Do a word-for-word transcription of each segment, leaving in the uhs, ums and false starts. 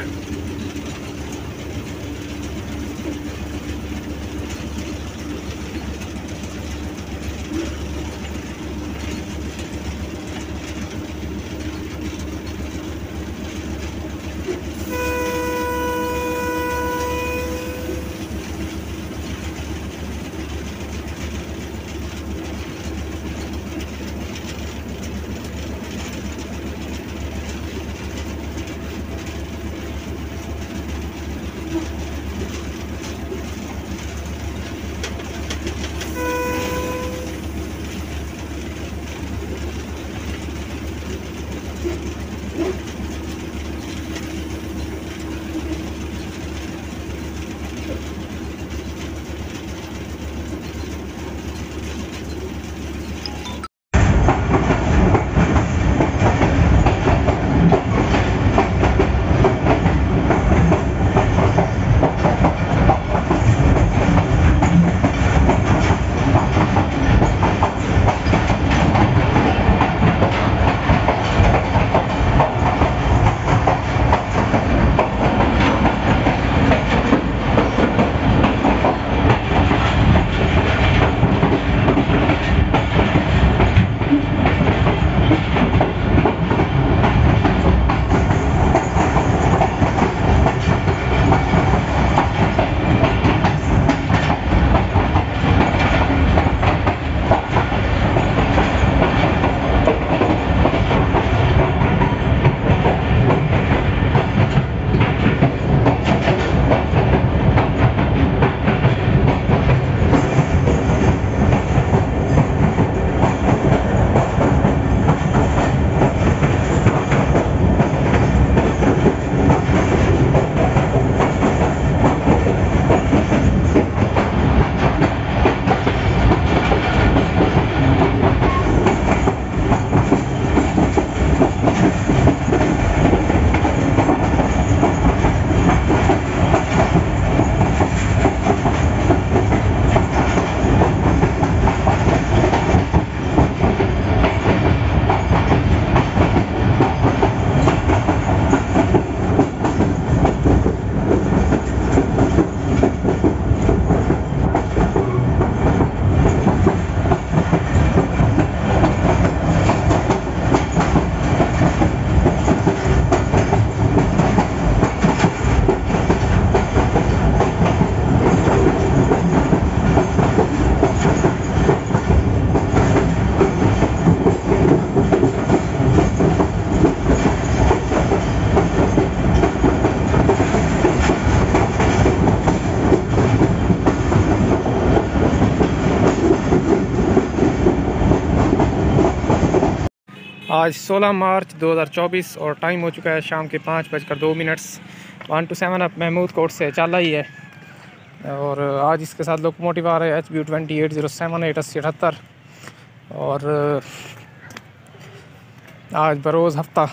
आज सोलह मार्च दो हज़ार चौबीस और टाइम हो चुका है शाम के पाँच बजकर दो minutes. One two seven up Mahmud Kot से चल रही है और आज इसके साथ लोकोमोटिव आ रहे हैं H B twenty eight zero seven eight अस्सी अठहत्तर। और आज बरोज़ हफ्ता।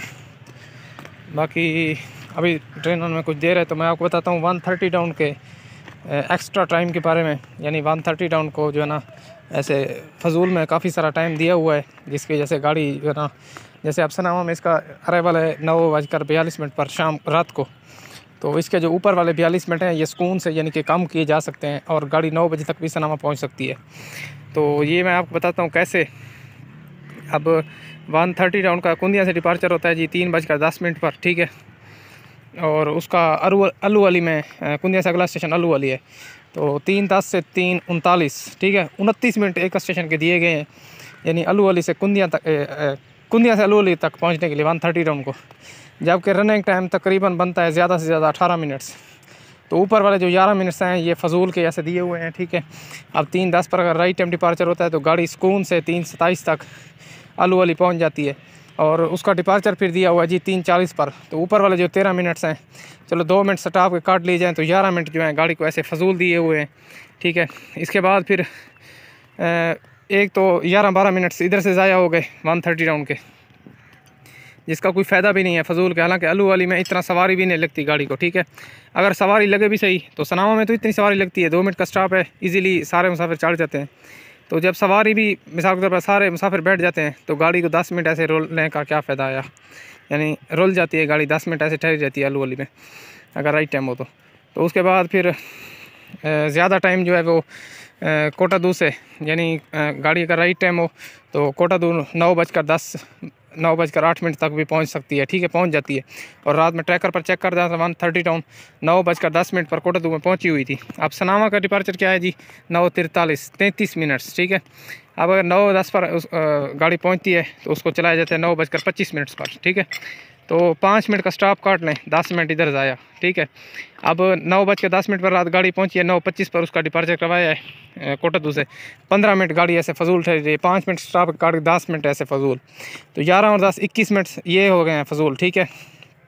बाकी अभी ट्रेनर में कुछ देर है तो मैं आपको बताता हूँ वन थर्टी डाउन के एक्स्ट्रा टाइम के बारे में। यानी वन थर्टी डाउन को जो है ना ऐसे फजूल में काफ़ी सारा टाइम दिया हुआ है, जिसकी वजह से गाड़ी जो है ना, जैसे अफसनामा में इसका अराइवल है नौ बजकर बयालीस मिनट पर शाम रात को, तो इसके जो ऊपर वाले बयालीस मिनट हैं ये सुकून से यानी कि कम किए जा सकते हैं और गाड़ी नौ बजे तक भी सनामा पहुंच सकती है। तो ये मैं आपको बताता हूँ कैसे। अब वन थर्टी डाउन का कुंदिया से डिपार्चर होता है जी तीन बजकर दस मिनट पर, ठीक है। और उसका अरू अलू वाली में कुंदिया से अगला स्टेशन अलू वाली है, तो तीन दस से तीन उनतालीस, ठीक है, उनतीस मिनट एक स्टेशन के दिए गए हैं। यानी अलू वाली से कुंदिया तक कुंदिया से अलू वाली तक पहुंचने के लिए वन थर्टी डाउन को, जबकि रनिंग टाइम तकरीबन बनता है ज़्यादा से ज़्यादा अठारह मिनट्स। तो ऊपर वाले जो ग्यारह मिनट्स हैं ये फजूल के ऐसे दिए हुए हैं, ठीक है। अब तीन दस पर अगर राइट टाइम डिपार्चर होता है तो गाड़ी सुकून से तीन सताईस तक अलू वाली पहुँच जाती है। और उसका डिपार्चर फिर दिया हुआ है जी तीन चालीस पर। तो ऊपर वाले जो तेरह मिनट्स हैं, चलो दो मिनट स्टॉप के काट लिए जाएँ तो ग्यारह मिनट जो हैं गाड़ी को ऐसे फजूल दिए हुए हैं, ठीक है। इसके बाद फिर एक तो ग्यारह बारह मिनट्स इधर से ज़ाया हो गए वन थर्टी डाउन के, जिसका कोई फ़ायदा भी नहीं है फजूल के। हालांकि अलू वाली में इतना सवारी भी नहीं लगती गाड़ी को, ठीक है। अगर सवारी लगे भी सही तो सनामा में तो इतनी सवारी लगती है, दो मिनट का स्टॉप है, इजीली सारे मुसाफिर चढ़ जाते हैं। तो जब सवारी भी मिसाल के तौर पर सारे मुसाफिर बैठ जाते हैं तो गाड़ी को दस मिनट ऐसे रोलने का क्या फ़ायदा आया। यानी रुल जाती है गाड़ी, दस मिनट ऐसे ठहरी रहती है आलू वाली में अगर राइट टाइम हो तो। तो उसके बाद फिर ज़्यादा टाइम जो है वो कोटादू से, यानी गाड़ी अगर राइट टाइम हो तो कोटादू नौ बजकर दस नौ बजकर आठ मिनट तक भी पहुंच सकती है, ठीक है, पहुंच जाती है। और रात में ट्रैकर पर चेक कर दिया था वन थर्टी टाउन नौ बजकर दस मिनट पर कोटादू में पहुंची हुई थी। अब सनामा का डिपार्चर क्या है जी, नौ तिरतालीस तैंतीस मिनट्स, ठीक है। अब अगर नौ दस पर उस गाड़ी पहुंचती है तो उसको चलाया जाता है नौ बजकर पच्चीस मिनट्स पर, ठीक है। तो पाँच मिनट का स्टॉप काट लें, दस मिनट इधर जाया, ठीक है। अब नौ बज के दस मिनट पर रात गाड़ी पहुंची है, नौ पच्चीस पर उसका डिपार्चर करवाया है कोटादू से। पंद्रह मिनट गाड़ी ऐसे फजूल ठहरी रही, पाँच मिनट स्टॉप काट, दस मिनट ऐसे फजूल, तो ग्यारह और दस इक्कीस मिनट ये हो गए हैं फजूल, ठीक है।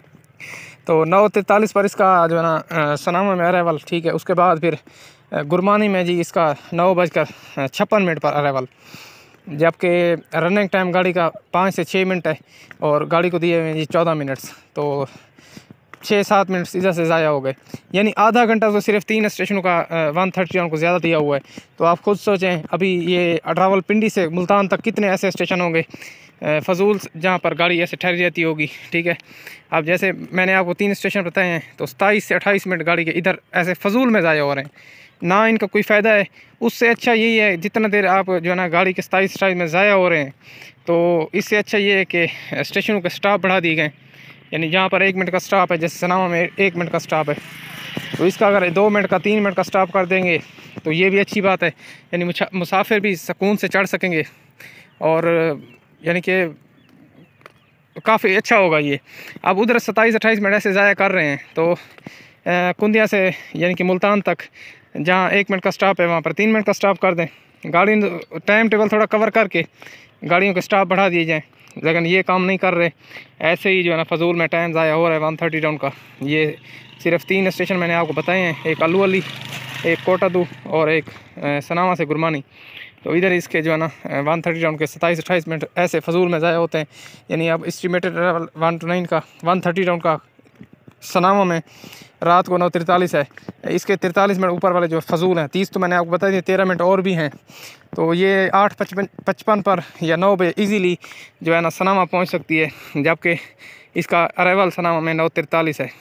तो नौ तैंतालीस पर इसका जो है ना सनामा में अराइवल, ठीक है। उसके बाद फिर गुरमानी में जी इसका नौ बजकर छप्पन मिनट पर अराइवल, जबकि रनिंग टाइम गाड़ी का पाँच से छः मिनट है और गाड़ी को दिए हुए जी चौदह मिनट्स, तो छः सात मिनट्स इधर से ज़ाया हो गए। यानी आधा घंटा तो सिर्फ तीन स्टेशनों का वन थर्टी वन को ज़्यादा दिया हुआ है। तो आप खुद सोचें अभी ये रावलपिंडी से मुल्तान तक कितने ऐसे स्टेशन होंगे फजूल जहाँ पर गाड़ी ऐसे ठहरी रहती होगी, ठीक है। अब जैसे मैंने आपको तीन स्टेशन बताए हैं तो सताईस से अट्ठाईस मिनट गाड़ी के इधर ऐसे फजूल में ज़ाया हो रहे हैं, ना इनका कोई फ़ायदा है। उससे अच्छा यही है जितना देर आप जो है ना गाड़ी के सताईस अट्ठाईस में ज़ाया हो रहे हैं, तो इससे अच्छा ये है कि स्टेशनों के स्टॉप बढ़ा दिए गए। यानी जहाँ पर एक मिनट का स्टॉप है, जैसे सनामा में एक मिनट का स्टॉप है, तो इसका अगर दो मिनट का तीन मिनट का स्टॉप कर देंगे तो ये भी अच्छी बात है। यानी मुसाफिर भी सुकून से चढ़ सकेंगे और यानी कि काफ़ी अच्छा होगा ये। अब उधर सत्ताईस अट्ठाईस मिनट ऐसे ज़ाया कर रहे हैं, तो कुंदिया से यानी कि मुल्तान तक जहाँ एक मिनट का स्टॉप है वहाँ पर तीन मिनट का स्टॉप कर दें। गाड़ी टाइम टेबल थोड़ा कवर करके गाड़ियों के स्टॉप बढ़ा दिए जाएँ, लेकिन ये काम नहीं कर रहे। ऐसे ही जो है ना फजूल में टाइम ज़ाया हो रहा है वन थर्टी टाउन का। ये सिर्फ तीन स्टेशन मैंने आपको बताए हैं, एक आलू वाली, एक कोटादू और एक सनामा से गुरमानी। तो इधर इसके जो है ना वन थर्टी टाउन के सत्ताईस अट्ठाईस मिनट ऐसे फजूल में ज़ाया होते हैं। यानी अब एस्टिमेटेड वन टू नाइन का वन थर्टी टाउन का सनामा में रात को नौ तिरतालीस है, इसके तिरतालीस मिनट ऊपर वाले जो फजूल हैं, तीस तो मैंने आपको बता दिए, तेरह मिनट और भी हैं। तो ये आठ पचपन पचपन पर या नौ बजे ईजीली जो है ना सनामा पहुंच सकती है, जबकि इसका अराइवल सनामा में नौ तिरतालीस है।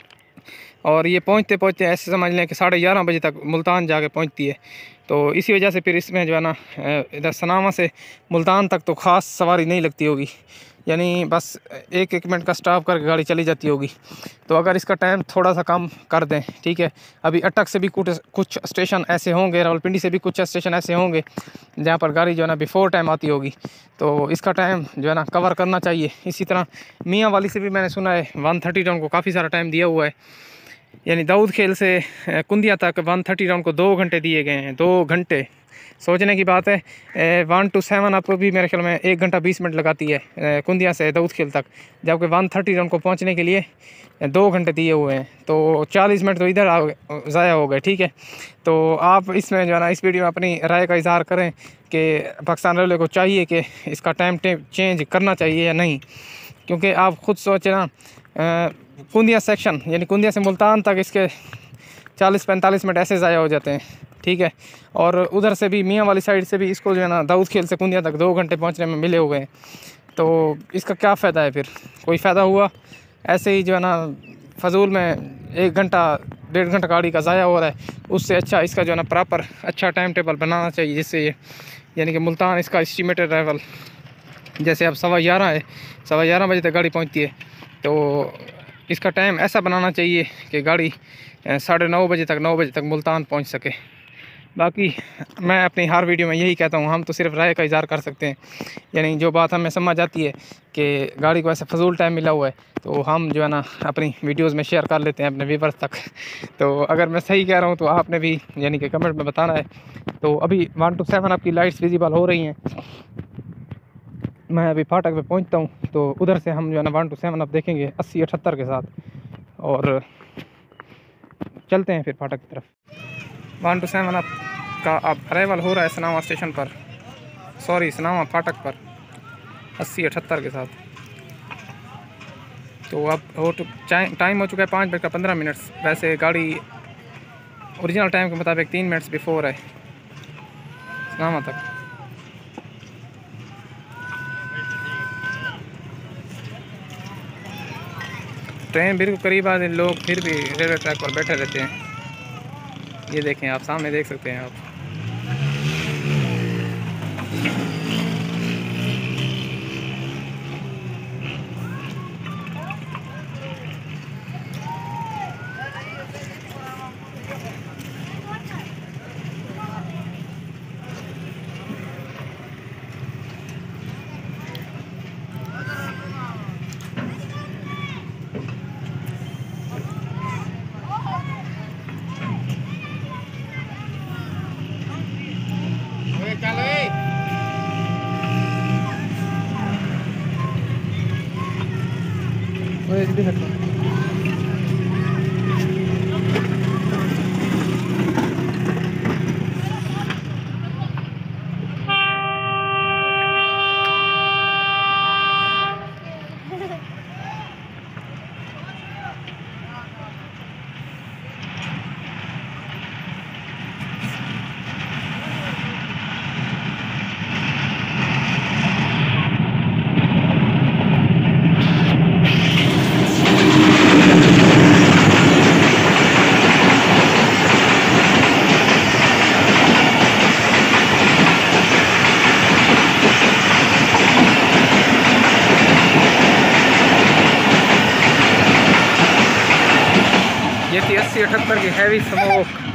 और ये पहुंचते पहुंचते ऐसे समझ लें कि साढ़े ग्यारह बजे तक मुल्तान जाके पहुंचती है। तो इसी वजह से फिर इसमें जो है ना इधर सनामा से मुल्तान तक तो ख़ास सवारी नहीं लगती होगी, यानी बस एक एक मिनट का स्टॉप करके गाड़ी चली जाती होगी। तो अगर इसका टाइम थोड़ा सा कम कर दें, ठीक है। अभी अटक से भी कुछ कुछ स्टेशन ऐसे होंगे, रावलपिंडी से भी कुछ स्टेशन ऐसे होंगे जहाँ पर गाड़ी जो है ना बिफ़ोर टाइम आती होगी, तो इसका टाइम जो है ना कवर करना चाहिए। इसी तरह मियाँ वाली से भी मैंने सुना है वन थर्टी टाउन को काफ़ी सारा टाइम दिया हुआ है, यानी दाऊद खेल से कुंदिया तक वन थर्टी टाउन को दो घंटे दिए गए हैं। दो घंटे सोचने की बात है। वन टू सेवन आपको भी मेरे ख्याल में एक घंटा बीस मिनट लगाती है कुंदिया से दाऊद खेल तक, जबकि वन थर्टी टाउन को पहुंचने के लिए दो घंटे दिए हुए हैं। तो चालीस मिनट तो इधर ज़ाया हो गए, ठीक है। तो आप इसमें जो है ना इस वीडियो में अपनी राय का इज़हार करें कि पाकिस्तान रेलवे को चाहिए कि इसका टाइम चेंज करना चाहिए या नहीं, क्योंकि आप ख़ुद सोचें ना कुंदिया सेक्शन यानी कुंदिया से मुल्तान तक इसके चालीस पैंतालीस मिनट ऐसे ज़ाया हो जाते हैं, ठीक है। और उधर से भी मियाँ वाली साइड से भी इसको जो है ना दाऊद खेल से कुंदिया तक दो घंटे पहुंचने में मिले हुए हैं। तो इसका क्या फ़ायदा है फिर, कोई फ़ायदा हुआ? ऐसे ही जो है ना फजूल में एक घंटा डेढ़ घंटा गाड़ी का ज़ाया हो रहा है। उससे अच्छा इसका जो है ना प्रॉपर अच्छा टाइम टेबल बनाना चाहिए, जिससे ये यानी कि मुल्तान इसका एस्टिमेटेड अराइवल जैसे अब सवा ग्यारह है, सवा ग्यारह बजे तक गाड़ी पहुँचती है, तो इसका टाइम ऐसा बनाना चाहिए कि गाड़ी साढ़े नौ बजे तक नौ बजे तक मुल्तान पहुंच सके। बाकी मैं अपनी हर वीडियो में यही कहता हूं, हम तो सिर्फ राय का इज़हार कर सकते हैं। यानी जो बात हमें समझ आती है कि गाड़ी को ऐसा फजूल टाइम मिला हुआ है, तो हम जो है ना अपनी वीडियोस में शेयर कर लेते हैं अपने व्यूअर्स तक। तो अगर मैं सही कह रहा हूं तो आपने भी यानी कि कमेंट में बताना है। तो अभी वन टू सेवन आपकी लाइट्स विजिबल हो रही हैं। मैं अभी फाटक पे पहुंचता हूं, तो उधर से हम जो है ना वन टू सेवन अब देखेंगे अस्सी अठहत्तर के साथ, और चलते हैं फिर फाटक की तरफ। वन टू सेवन अब का अब अराइवल हो रहा है सनामा स्टेशन पर, सॉरी सनामा फाटक पर अस्सी अठहत्तर के साथ। तो अब हो टाइम हो चुका है पाँच बज का पंद्रह मिनट। वैसे गाड़ी ओरिजिनल टाइम के मुताबिक तीन मिनट्स बिफोर है सनामा तक। ट्रेन बिल्कुल करीब आ, लोग फिर भी रेलवे ट्रैक पर बैठे रहते हैं। ये देखें, आप सामने देख सकते हैं आप। ये थी अस्सी अठहत्तर की हैवी स्मोक।